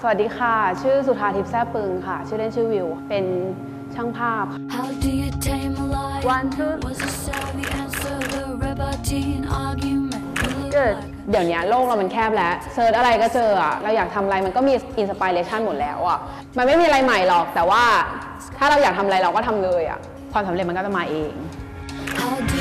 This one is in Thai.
สวัสดีค่ะชื่อสุธาทิพย์แซ่ปึงค่ะชื่อเล่นชื่อวิวเป็นช่างภาพ One two เดี๋ยวนี้โลกเรามันแคบแล้วเซิร์ชอะไรก็เจออะเราอยากทำอะไรมันก็มีอินสปิเรชันหมดแล้วอะมันไม่มีอะไรใหม่หรอกแต่ว่าถ้าเราอยากทำอะไรเราก็ทำเลยอะความสำเร็จมันก็จะมาเอง